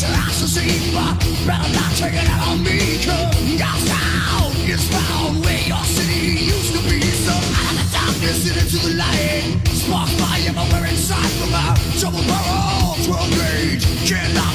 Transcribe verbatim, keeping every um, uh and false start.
your eyes to see, but better not take it out on me. Cause your sound is found where your city used to be. So out of the darkness and into the light, spark fire everywhere inside from a double barrel twelve gauge. Can't